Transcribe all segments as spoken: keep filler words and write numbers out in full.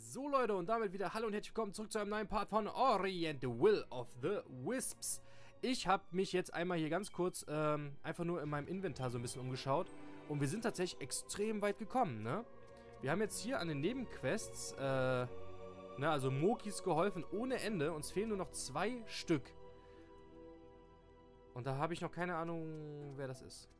So Leute, und damit wieder hallo und herzlich willkommen zurück zu einem neuen Part von Ori and the Will of the Wisps. Ich habe mich jetzt einmal hier ganz kurz ähm, einfach nur in meinem Inventar so ein bisschen umgeschaut und wir sind tatsächlich extrem weit gekommen, ne? Wir haben jetzt hier an den Nebenquests, äh, ne, also Mokis geholfen ohne Ende. Uns fehlen nur noch zwei Stück. Und da habe ich noch keine Ahnung, wer das ist.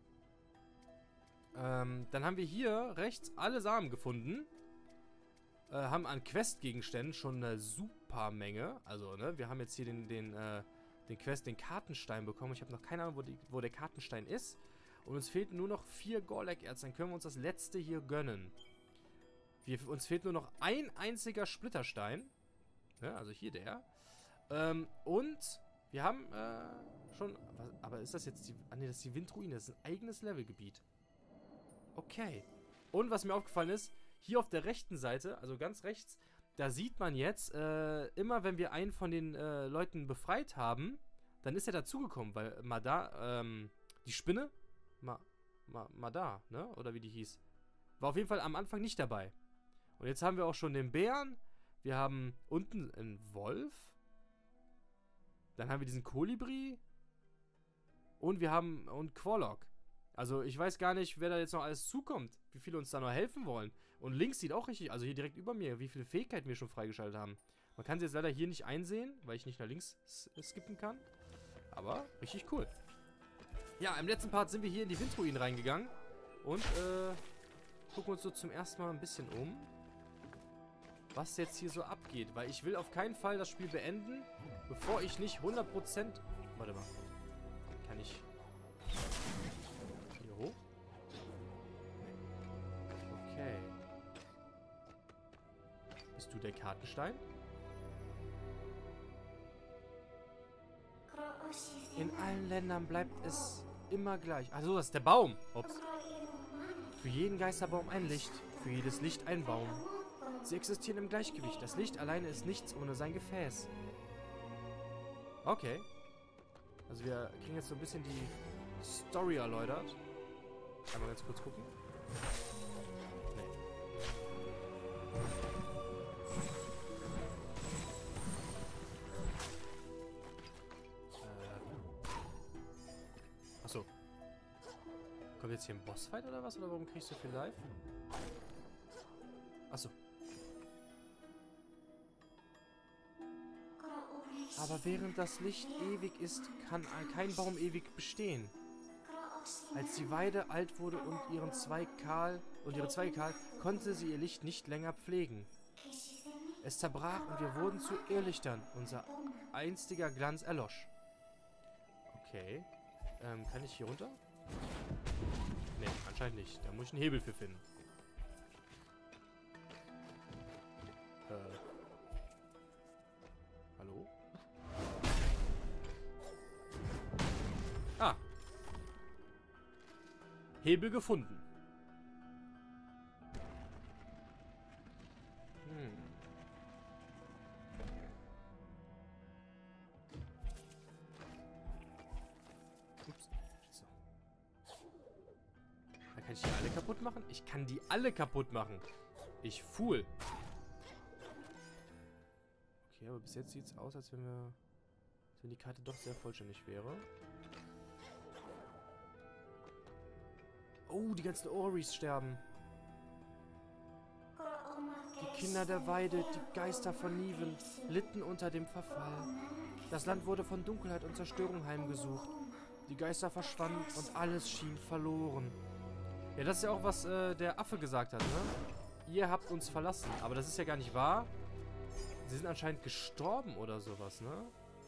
Ähm, dann haben wir hier rechts alle Samen gefunden. Äh, haben an Questgegenständen schon eine super Menge. Also, ne, wir haben jetzt hier den, den, äh, den Quest, den Kartenstein bekommen. Ich habe noch keine Ahnung, wo, die, wo der Kartenstein ist. Und uns fehlten nur noch vier Gorlek-Erz. Dann können wir uns das letzte hier gönnen. Wir, uns fehlt nur noch ein einziger Splitterstein. Ja, also hier der. Ähm, und wir haben äh, schon... Was, aber ist das jetzt die... Ah, ne, das ist die Windruine. Das ist ein eigenes Levelgebiet. Okay. Und was mir aufgefallen ist, hier auf der rechten Seite, also ganz rechts, da sieht man jetzt, äh, immer wenn wir einen von den äh, Leuten befreit haben, dann ist er dazugekommen, weil Mada, ähm, die Spinne, Ma, Ma, Mada, ne, oder wie die hieß, war auf jeden Fall am Anfang nicht dabei. Und jetzt haben wir auch schon den Bären, wir haben unten einen Wolf, dann haben wir diesen Kolibri und wir haben, und Quorlock. Also ich weiß gar nicht, wer da jetzt noch alles zukommt. Wie viele uns da noch helfen wollen. Und links sieht auch richtig, also hier direkt über mir, wie viele Fähigkeiten wir schon freigeschaltet haben. Man kann sie jetzt leider hier nicht einsehen, weil ich nicht nach links skippen kann. Aber richtig cool. Ja, im letzten Part sind wir hier in die Windruinen reingegangen. Und äh, gucken uns so zum ersten Mal ein bisschen um, was jetzt hier so abgeht. Weil ich will auf keinen Fall das Spiel beenden, bevor ich nicht hundert Prozent... Warte mal. Kann ich... hoch? Okay. Bist du der Kartenstein? In allen Ländern bleibt es immer gleich. Also das ist der Baum. Ups. Für jeden Geisterbaum ein Licht, für jedes Licht ein Baum. Sie existieren im Gleichgewicht. Das Licht alleine ist nichts ohne sein Gefäß. Okay. Also wir kriegen jetzt so ein bisschen die Story erläutert. Einmal ganz kurz gucken. Nee. Äh. Achso. Kommt jetzt hier ein Bossfight oder was? Oder warum kriegst du so viel live? Achso. Aber während das Licht ewig ist, kann kein Baum ewig bestehen. Als die Weide alt wurde und ihren Zweig kahl und ihre Zweige kahl, konnte sie ihr Licht nicht länger pflegen. Es zerbrach und wir wurden zu Irrlichtern. Unser einstiger Glanz erlosch. Okay. Ähm, kann ich hier runter? Ne, anscheinend nicht. Da muss ich einen Hebel für finden. Äh. Hallo? Ah. Hebel gefunden. Hm. Ups. So. Dann kann ich die alle kaputt machen? Ich kann die alle kaputt machen. Ich Fool. Okay, aber bis jetzt sieht es aus, als wenn wir... als wenn die Karte doch sehr vollständig wäre. Oh, die ganzen Oris sterben. Die Kinder der Weide, die Geister von Niven, litten unter dem Verfall. Das Land wurde von Dunkelheit und Zerstörung heimgesucht. Die Geister verschwanden und alles schien verloren. Ja, das ist ja auch, was äh, der Affe gesagt hat, ne? Ihr habt uns verlassen. Aber das ist ja gar nicht wahr. Sie sind anscheinend gestorben oder sowas, ne?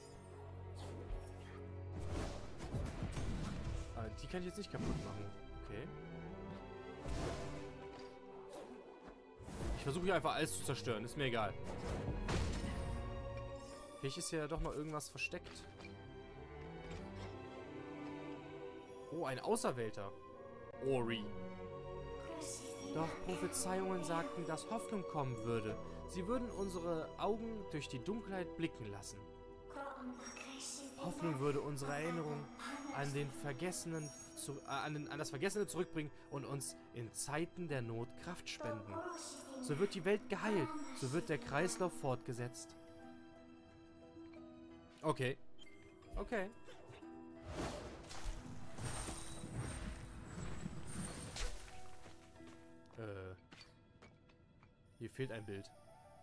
Aber die kann ich jetzt nicht kaputt machen. Okay. Ich versuche hier einfach alles zu zerstören. Ist mir egal. Vielleicht ist hier doch noch irgendwas versteckt. Oh, ein Auserwählter. Ori. Doch Prophezeiungen sagten, dass Hoffnung kommen würde. Sie würden unsere Augen durch die Dunkelheit blicken lassen. Hoffnung würde unsere Erinnerung an den Vergessenen zu, äh, an, den, an das Vergessene zurückbringen und uns in Zeiten der Not Kraft spenden. so wird die Welt geheilt. So wird der Kreislauf fortgesetzt. Okay. Okay. Äh. Hier fehlt ein Bild.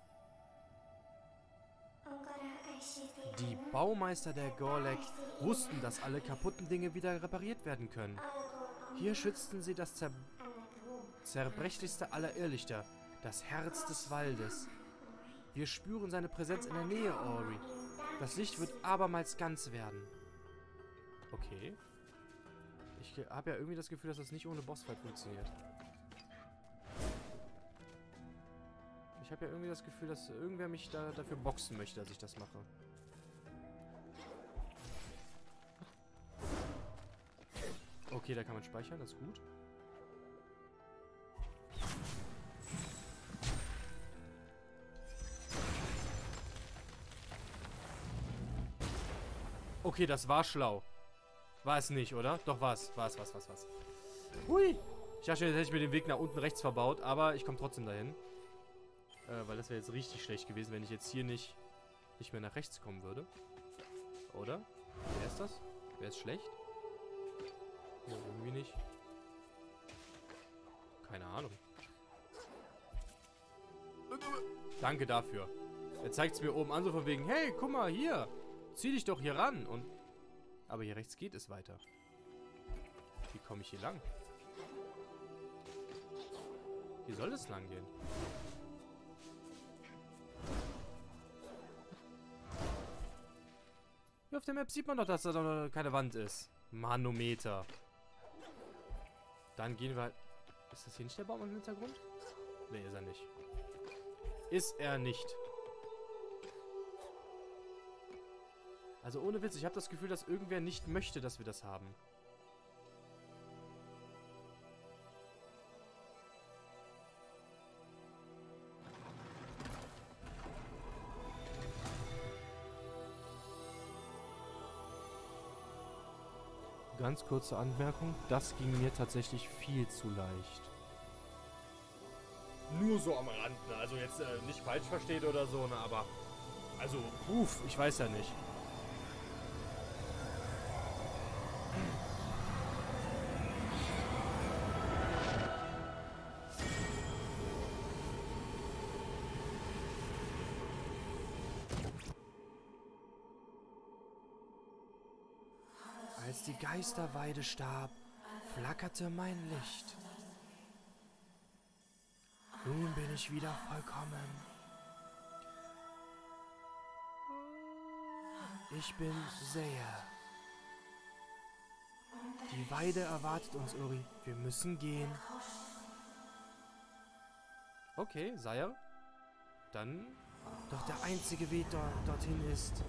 Die Baumeister der Gorlek wussten, dass alle kaputten Dinge wieder repariert werden können. Hier schützten sie das zer zerbrechlichste aller Irrlichter, das Herz des Waldes. Wir spüren seine Präsenz in der Nähe, Ori. Das Licht wird abermals ganz werden. Okay. Ich habe ja irgendwie das Gefühl, dass das nicht ohne Bossfight funktioniert. Ich habe ja irgendwie das Gefühl, dass irgendwer mich da dafür boxen möchte, dass ich das mache. Okay, da kann man speichern, das ist gut. Okay, das war schlau. War es nicht, oder? Doch, war es. War es, was, was, was. Hui! Ich dachte, jetzt hätte ich mir den Weg nach unten rechts verbaut, aber ich komme trotzdem dahin. Äh, weil das wäre jetzt richtig schlecht gewesen, wenn ich jetzt hier nicht, nicht mehr nach rechts kommen würde. Oder? Wer ist das? Wer ist schlecht? Ja, irgendwie nicht. Keine Ahnung. Danke dafür. Er zeigt es mir oben an, so von wegen, hey, guck mal, hier. Zieh dich doch hier ran. Und aber hier rechts geht es weiter. Wie komme ich hier lang? Hier soll es lang gehen. Hier auf der Map sieht man doch, dass da noch keine Wand ist. Manometer. Dann gehen wir halt... Ist das hier nicht der Baum im Hintergrund? Nee, ist er nicht. Ist er nicht. Also ohne Witz, ich habe das Gefühl, dass irgendwer nicht möchte, dass wir das haben. Ganz kurze Anmerkung, das ging mir tatsächlich viel zu leicht. Nur so am Rand, ne? Also jetzt äh, nicht falsch versteht oder so, ne? Aber, also, uff, ich weiß ja nicht. Als die Geisterweide starb, flackerte mein Licht. Nun bin ich wieder vollkommen. Ich bin Seher. Die Weide erwartet uns, Uri. Wir müssen gehen. Okay, Seher. Dann... Doch der einzige Weg dort, dorthin ist...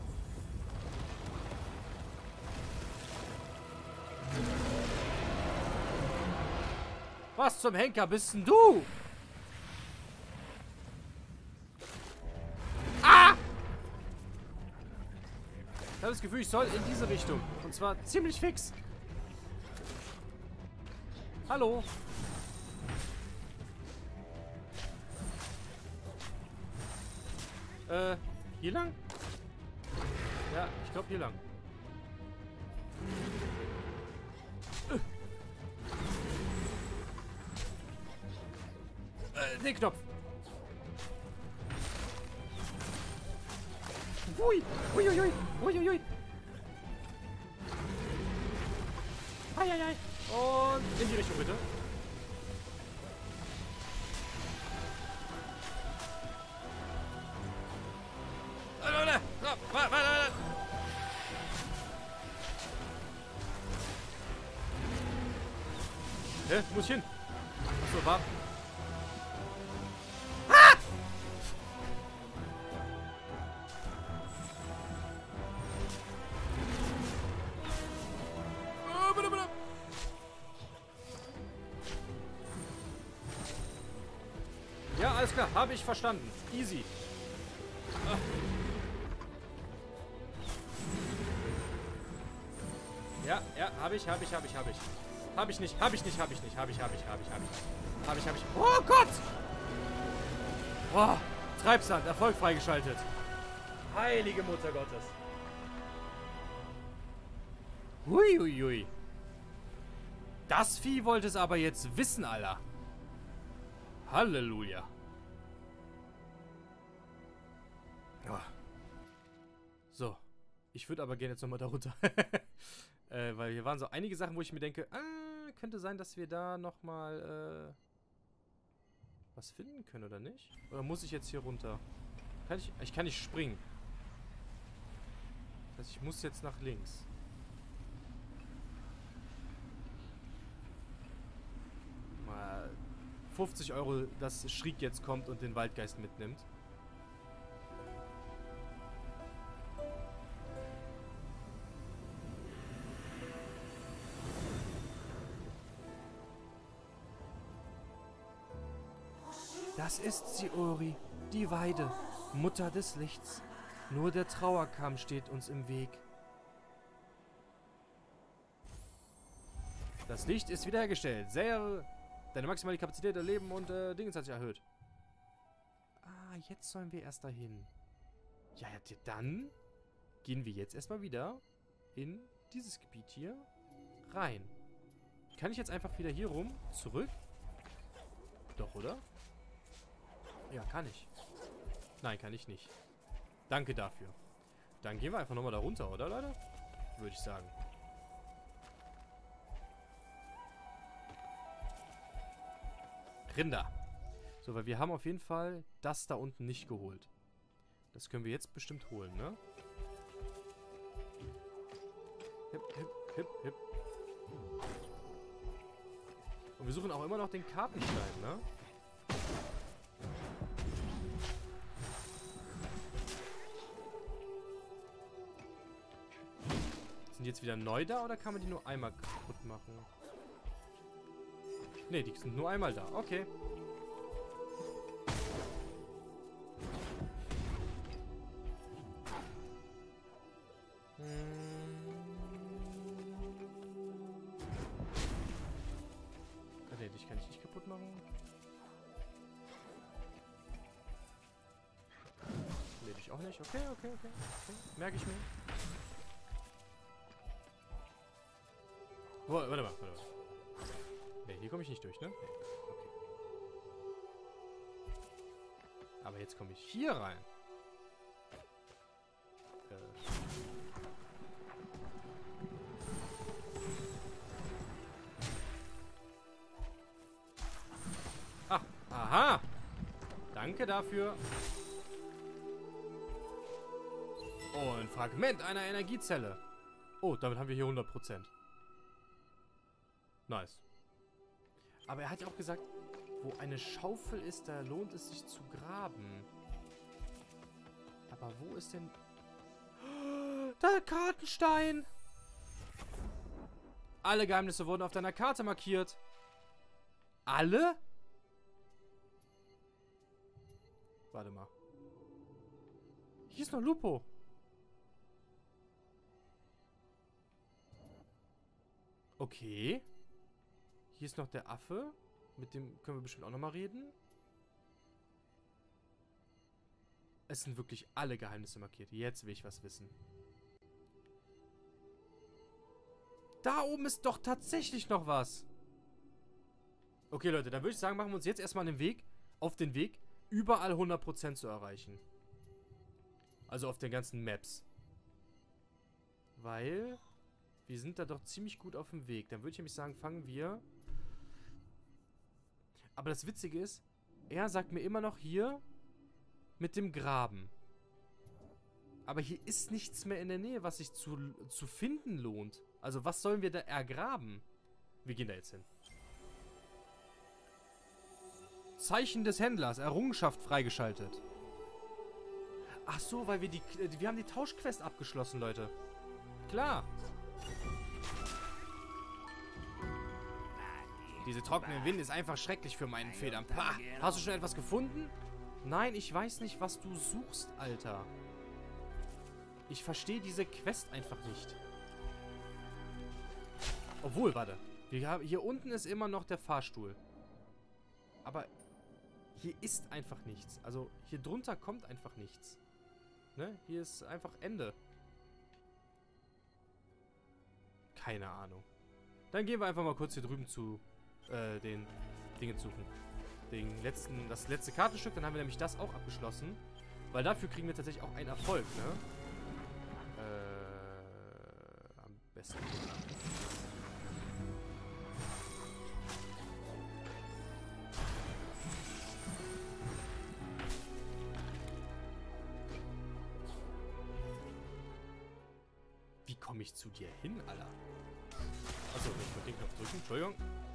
Was zum Henker bist denn du? Ah! Ich habe das Gefühl, ich soll in diese Richtung. Und zwar ziemlich fix. Hallo. Äh, hier lang? Ja, ich glaube hier lang. Äh, den Knopf. Ui, ui, ui, ui, ui, ui. Ai, ai, ai. Und in die Richtung, bitte. Hä? Muss ich hin? Achso, warten. Ah! Oh, bitte, bitte. Ja, alles klar. Habe ich verstanden. Easy. Ah. Ja, ja, habe ich, habe ich, habe ich, habe ich. Habe ich nicht, habe ich nicht, habe ich nicht, habe ich, habe ich, habe ich, habe ich. Habe ich, habe ich. Oh Gott! Oh, Treibsand, Erfolg freigeschaltet. Heilige Mutter Gottes. Huiuiui. Das Vieh wollte es aber jetzt wissen, Alter. Halleluja. Oh. So. Ich würde aber gerne jetzt nochmal da runter. äh, weil hier waren so einige Sachen, wo ich mir denke, ah, könnte sein, dass wir da nochmal äh, was finden können, oder nicht? Oder muss ich jetzt hier runter? Kann ich, ich kann nicht springen. Das heißt, ich muss jetzt nach links. Mal fünfzig Euro, dass Schriek jetzt kommt und den Waldgeist mitnimmt. Das ist sie, Ori, die Weide, Mutter des Lichts. Nur der Trauerkamm steht uns im Weg. Das Licht ist wiederhergestellt. Sehr. Deine maximale Kapazität der Leben und äh, Dingens hat sich erhöht. Ah, jetzt sollen wir erst dahin. Ja, ja, dann gehen wir jetzt erstmal wieder in dieses Gebiet hier rein. Kann ich jetzt einfach wieder hier rum, zurück? Doch, oder? Ja, kann ich. Nein, kann ich nicht. Danke dafür. Dann gehen wir einfach nochmal da runter, oder, Leute? Würde ich sagen. Rinder. So, weil wir haben auf jeden Fall das da unten nicht geholt. Das können wir jetzt bestimmt holen, ne? Hip, hip, hip, hip. Und wir suchen auch immer noch den Kartenstein, ne? Sind die jetzt wieder neu da oder kann man die nur einmal kaputt machen? Ne, die sind nur einmal da. Okay. Hm. Ah, ne, dich kann ich nicht kaputt machen. Ne, dich auch nicht. Okay, okay, okay. okay. Merke ich mir. Oh, warte mal, warte mal. Ne, hier komme ich nicht durch, ne? Nee. Okay. Aber jetzt komme ich hier rein. Äh. Ah, aha! Danke dafür. Oh, ein Fragment einer Energiezelle. Oh, damit haben wir hier hundert Prozent. Nice. Aber er hat ja auch gesagt, wo eine Schaufel ist, da lohnt es sich zu graben. Aber wo ist denn... Der Kartenstein! Alle Geheimnisse wurden auf deiner Karte markiert. Alle? Warte mal. Hier ist noch Lupo. Okay. Hier ist noch der Affe. Mit dem können wir bestimmt auch nochmal reden. Es sind wirklich alle Geheimnisse markiert. Jetzt will ich was wissen. Da oben ist doch tatsächlich noch was. Okay, Leute, dann würde ich sagen, machen wir uns jetzt erstmal den Weg, auf den Weg, überall hundert Prozent zu erreichen. Also auf den ganzen Maps. Weil wir sind da doch ziemlich gut auf dem Weg. Dann würde ich nämlich sagen, fangen wir... Aber das Witzige ist, er sagt mir immer noch hier mit dem Graben. Aber hier ist nichts mehr in der Nähe, was sich zu, zu finden lohnt. Also was sollen wir da ergraben? Wir gehen da jetzt hin. Zeichen des Händlers, Errungenschaft freigeschaltet. Ach so, weil wir die... Wir haben die Tauschquest abgeschlossen, Leute. Klar. Diese trockene Wind ist einfach schrecklich für meinen Federn. Pah, hast du schon etwas gefunden? Nein, ich weiß nicht, was du suchst, Alter. Ich verstehe diese Quest einfach nicht. Obwohl, warte. Wir haben, hier unten ist immer noch der Fahrstuhl. Aber hier ist einfach nichts. Also hier drunter kommt einfach nichts. Ne? Hier ist einfach Ende. Keine Ahnung. Dann gehen wir einfach mal kurz hier drüben zu äh, den Dingen suchen. Den letzten, das letzte Kartenstück, dann haben wir nämlich das auch abgeschlossen. Weil dafür kriegen wir tatsächlich auch einen Erfolg, ne? Äh, am besten. Wie komme ich zu dir hin, Alter? Achso, ich muss den Knopf drücken. Entschuldigung.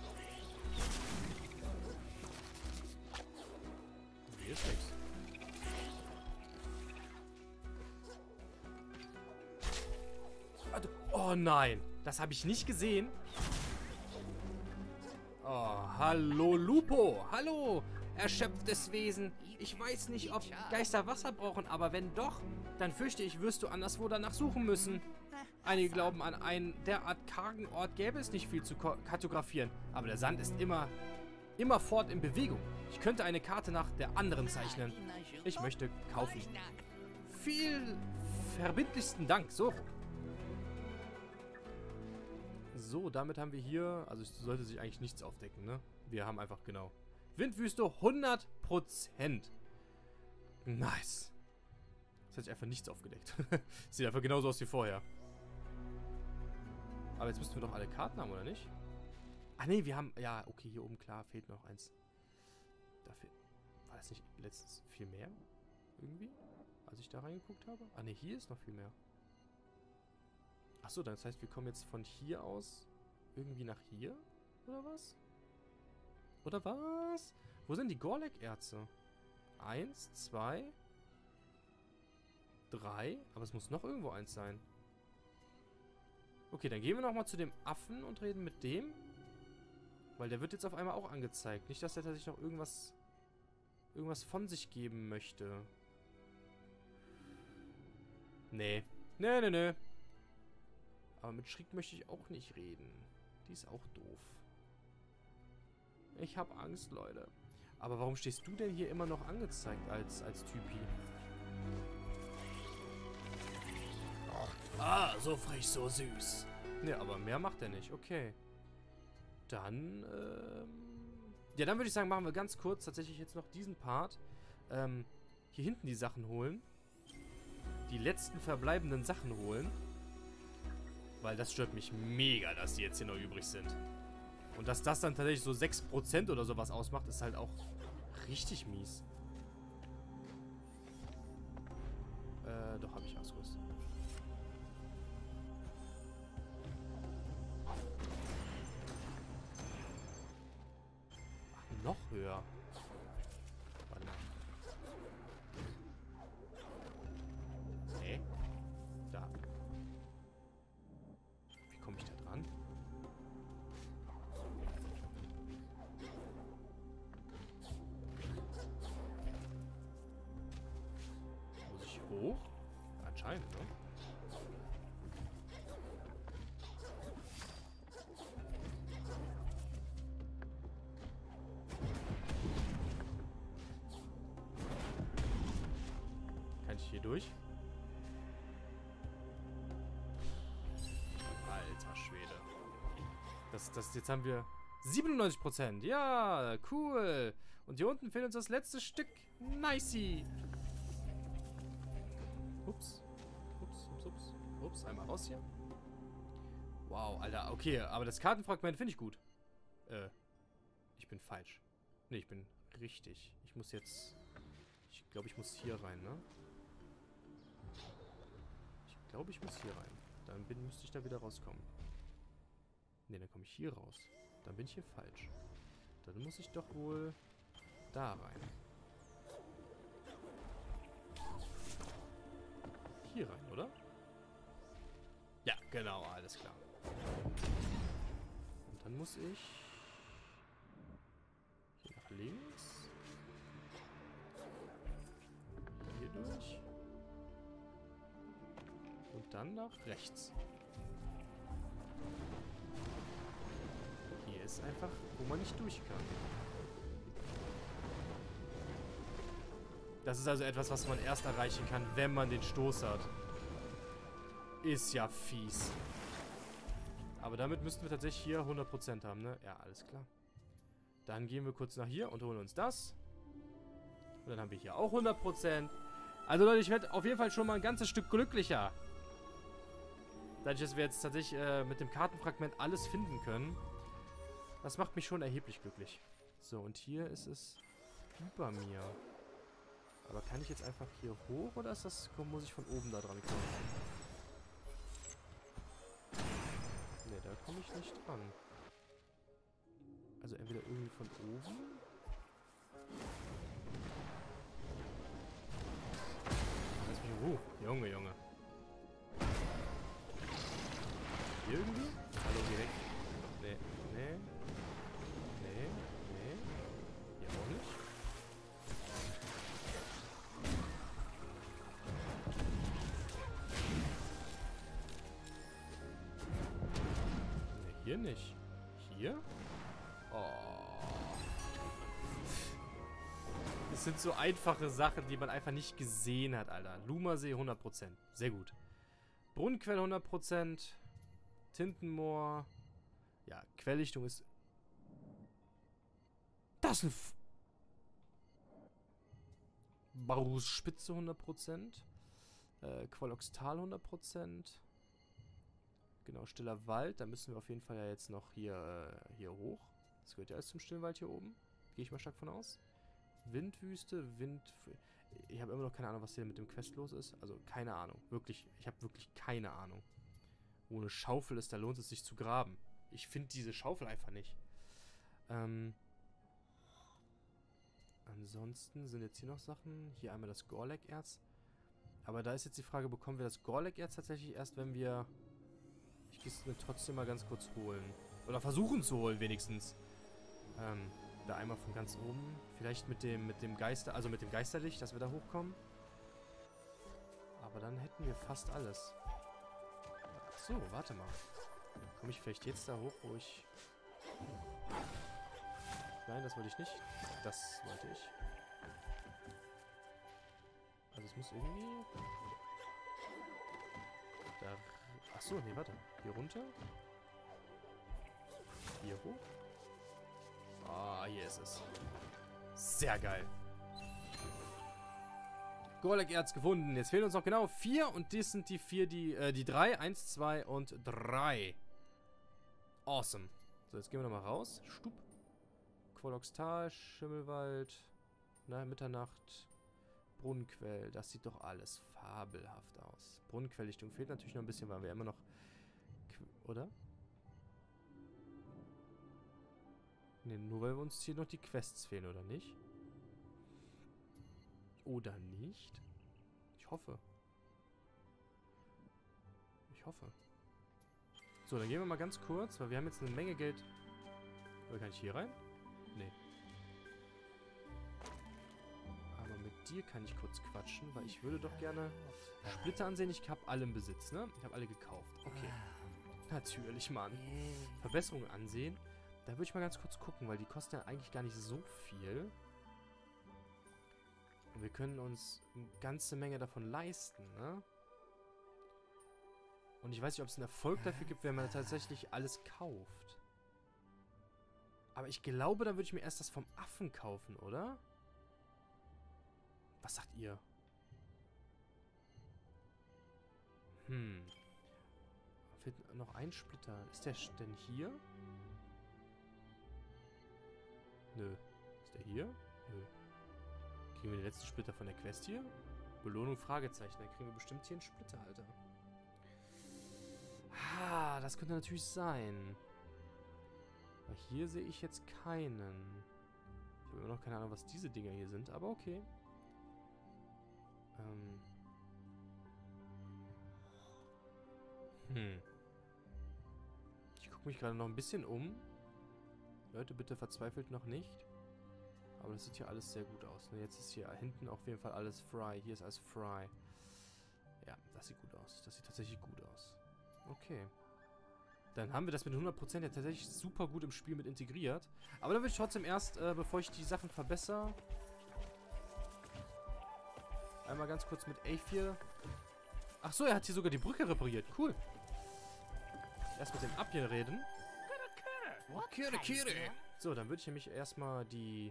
Hier ist nichts. Oh nein, das habe ich nicht gesehen. Oh, hallo Lupo. Hallo, erschöpftes Wesen. Ich weiß nicht, ob Geister Wasser brauchen, aber wenn doch, dann fürchte ich, wirst du anderswo danach suchen müssen. Einige glauben, an einen derart kargen Ort gäbe es nicht viel zu kartografieren, aber der Sand ist immer, immerfort in Bewegung. Ich könnte eine Karte nach der anderen zeichnen. Ich möchte kaufen. Viel verbindlichsten Dank, so. So, damit haben wir hier, also es sollte sich eigentlich nichts aufdecken, ne? Wir haben einfach, genau, Windwüste hundert Prozent. Nice. Das hat sich einfach nichts aufgedeckt. Sieht einfach genauso aus wie vorher. Aber jetzt müssten wir doch alle Karten haben, oder nicht? Ah, ne, wir haben, ja, okay, hier oben, klar, fehlt noch eins. Dafür, war das nicht letztens viel mehr? Irgendwie? Als ich da reingeguckt habe? Ah, ne, hier ist noch viel mehr. Achso, das heißt, wir kommen jetzt von hier aus irgendwie nach hier? Oder was? Oder was? Wo sind die Gorlek-Erze? Eins, zwei, drei. Aber es muss noch irgendwo eins sein. Okay, dann gehen wir nochmal zu dem Affen und reden mit dem. Weil der wird jetzt auf einmal auch angezeigt. Nicht, dass er sich noch irgendwas, irgendwas von sich geben möchte. Nee. Nee, nee, nee. Aber mit Schrick möchte ich auch nicht reden. Die ist auch doof. Ich habe Angst, Leute. Aber warum stehst du denn hier immer noch angezeigt als, als Typi? Ah, so frech, so süß. Ne, aber mehr macht er nicht. Okay. Dann, ähm... ja, dann würde ich sagen, machen wir ganz kurz tatsächlich jetzt noch diesen Part. Ähm, hier hinten die Sachen holen. Die letzten verbleibenden Sachen holen. Weil das stört mich mega, dass die jetzt hier noch übrig sind. Und dass das dann tatsächlich so sechs Prozent oder sowas ausmacht, ist halt auch richtig mies. Äh, doch, habe ich ausgerüstet. Ach, noch höher. Warte mal. Nee. Da. Wie komme ich da dran? Muss ich hoch? Anscheinend, ne? Kann ich hier durch? Alter Schwede. Das, das, jetzt haben wir siebenundneunzig Prozent. Ja, cool. Und hier unten fehlt uns das letzte Stück. Nicey. Ups. Ups, ups, ups. Ups, einmal raus hier. Wow, Alter. Okay, aber das Kartenfragment finde ich gut. Äh, ich bin falsch. Ne, ich bin richtig. Ich muss jetzt... Ich glaube, ich muss hier rein, ne? Ich glaube, ich muss hier rein. Dann bin, müsste ich da wieder rauskommen. Ne, dann komme ich hier raus. Dann bin ich hier falsch. Dann muss ich doch wohl da rein. Hier rein, oder? Ja, genau, alles klar. Und dann muss ich hier nach links. Hier durch. Und dann nach rechts. Hier ist einfach, wo man nicht durch kann. Das ist also etwas, was man erst erreichen kann, wenn man den Stoß hat. Ist ja fies. Aber damit müssten wir tatsächlich hier hundert Prozent haben, ne? Ja, alles klar. Dann gehen wir kurz nach hier und holen uns das. Und dann haben wir hier auch hundert Prozent. Also Leute, ich werde auf jeden Fall schon mal ein ganzes Stück glücklicher. Dadurch, dass wir jetzt tatsächlich äh, mit dem Kartenfragment alles finden können. Das macht mich schon erheblich glücklich. So, und hier ist es über mir. Aber kann ich jetzt einfach hier hoch oder ist das, muss ich von oben da dran kommen? Ne, da komme ich nicht dran. Also entweder irgendwie von oben. Lass mich in Ruhe. Junge, Junge. Hier irgendwie? Hallo, geh weg. Nee, nee. Nee, nee. Hier auch nicht. Nee, hier nicht. Hier? Oh. Das sind so einfache Sachen, die man einfach nicht gesehen hat, Alter. Lumersee hundert Prozent. Sehr gut. Brunnenquelle hundert Prozent. Tintenmoor. Ja, Quelllichtung ist... Das ist ein... F Barus Spitze hundert Prozent. Äh, Qualoxtal hundert Prozent. Genau, Stiller Wald. Da müssen wir auf jeden Fall ja jetzt noch hier, äh, hier hoch. Das gehört ja alles zum Stillen Wald hier oben. Gehe ich mal stark von aus. Windwüste, Wind... Ich habe immer noch keine Ahnung, was hier mit dem Quest los ist. Also, keine Ahnung. Wirklich, ich habe wirklich keine Ahnung. Wo eine Schaufel ist, da lohnt es sich zu graben. Ich finde diese Schaufel einfach nicht. Ähm... Ansonsten sind jetzt hier noch Sachen. Hier einmal das Gorlek-Erz. Aber da ist jetzt die Frage, bekommen wir das Gorlek-Erz tatsächlich erst, wenn wir... Ich gehe es mir trotzdem mal ganz kurz holen. Oder versuchen zu holen, wenigstens. Ähm, da einmal von ganz oben. Vielleicht mit dem, mit dem Geister, also mit dem Geisterlicht, dass wir da hochkommen. Aber dann hätten wir fast alles. Ach so, warte mal. Komme ich vielleicht jetzt da hoch, wo ich... Nein, das wollte ich nicht. Das wollte ich. Also es muss irgendwie... Da... Achso, nee, warte. Hier runter. Hier hoch. Ah, hier ist es. Sehr geil. Gorlek-Erz gefunden. Jetzt fehlen uns noch genau vier. Und das sind die vier, die... Äh, die drei. Eins, zwei und drei. Awesome. So, jetzt gehen wir nochmal raus. Stup. Qualoxtal, Schimmelwald, na, Mitternacht, Brunnenquell. Das sieht doch alles fabelhaft aus. Brunnenquelllichtung fehlt natürlich noch ein bisschen, weil wir immer noch... Qu oder? Ne, nur weil wir uns hier noch die Quests fehlen, oder nicht? Oder nicht? Ich hoffe. Ich hoffe. So, dann gehen wir mal ganz kurz, weil wir haben jetzt eine Menge Geld... Oder kann ich hier rein? Nee. Aber mit dir kann ich kurz quatschen, weil ich würde doch gerne Splitter ansehen. Ich habe alle im Besitz, ne? Ich habe alle gekauft. Okay. Natürlich, Mann. Verbesserungen ansehen. Da würde ich mal ganz kurz gucken, weil die kosten ja eigentlich gar nicht so viel. Und wir können uns eine ganze Menge davon leisten, ne? Und ich weiß nicht, ob es einen Erfolg dafür gibt, wenn man tatsächlich alles kauft. Aber ich glaube, dann würde ich mir erst das vom Affen kaufen, oder? Was sagt ihr? Hm. Fehlt noch ein Splitter. Ist der denn hier? Nö. Ist der hier? Nö. Kriegen wir den letzten Splitter von der Quest hier? Belohnung, Fragezeichen. Dann kriegen wir bestimmt hier einen Splitter, Alter. Ah, das könnte natürlich sein. Aber hier sehe ich jetzt keinen. Ich habe immer noch keine Ahnung, was diese Dinger hier sind, aber okay. Ähm. Hm. Ich gucke mich gerade noch ein bisschen um. Leute, bitte verzweifelt noch nicht. Aber das sieht hier alles sehr gut aus. Ne? Jetzt ist hier hinten auf jeden Fall alles Fry. Hier ist alles Fry. Ja, das sieht gut aus. Das sieht tatsächlich gut aus. Okay. Dann haben wir das mit hundert Prozent ja tatsächlich super gut im Spiel mit integriert. Aber dann würde ich trotzdem erst, äh, bevor ich die Sachen verbessere, Einmal ganz kurz mit A vier. Ach so, er hat hier sogar die Brücke repariert. Cool. Erst mit dem Abje reden. Kire, Kire. So, dann würde ich nämlich erstmal die...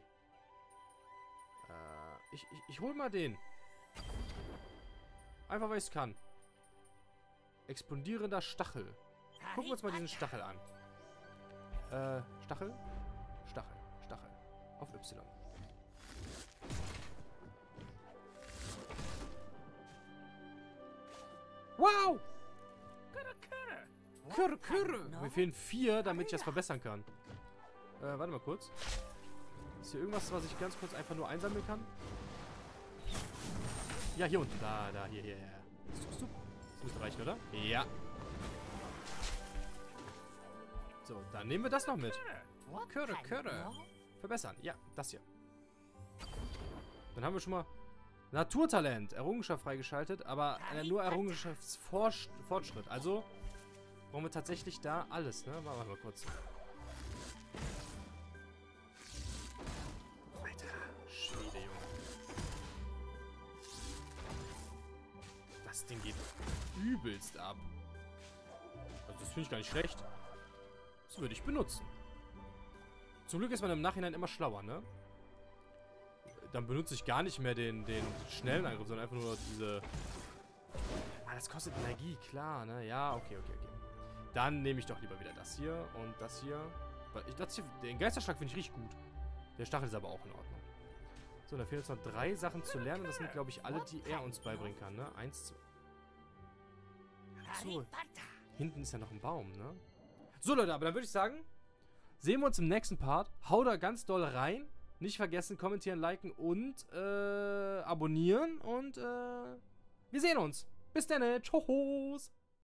Äh, ich, ich, ich hol mal den. Einfach, weil ich es kann. Explodierender Stachel. Gucken wir uns mal diesen Stachel an. Äh, Stachel? Stachel, Stachel. Auf Y. Wow! Kürre, Kürre! Mir fehlen vier, damit ich das verbessern kann. Äh, warte mal kurz. Ist hier irgendwas, was ich ganz kurz einfach nur einsammeln kann? Ja, hier unten. Da, da, hier, hier, hier. Das müsste reichen, oder? Ja. So, dann nehmen wir das noch mit. Kürre, Kürre. Verbessern. Ja, das hier. Dann haben wir schon mal Naturtalent. Errungenschaft freigeschaltet, aber äh, nur Errungenschaftsfortschritt. Also brauchen wir tatsächlich da alles, ne? Warte mal kurz. Alter, Schwede, Junge. Das Ding geht übelst ab. Also das finde ich gar nicht schlecht. Das würde ich benutzen. Zum Glück ist man im Nachhinein immer schlauer, ne? Dann benutze ich gar nicht mehr den, den schnellen Angriff, sondern einfach nur diese... Ah, das kostet Energie, klar, ne? Ja, okay, okay, okay. Dann nehme ich doch lieber wieder das hier und das hier. Weil ich, das hier den Geisterschlag finde ich richtig gut. Der Stachel ist aber auch in Ordnung. So, dann fehlen uns noch drei Sachen zu lernen. Und das sind, glaube ich, alle, die er uns beibringen kann, ne? Eins, zwei... So, hinten ist ja noch ein Baum, ne? So, Leute, aber dann würde ich sagen, sehen wir uns im nächsten Part. Hau da ganz doll rein. Nicht vergessen, kommentieren, liken und äh, abonnieren. Und äh, wir sehen uns. Bis dann. Tschüss.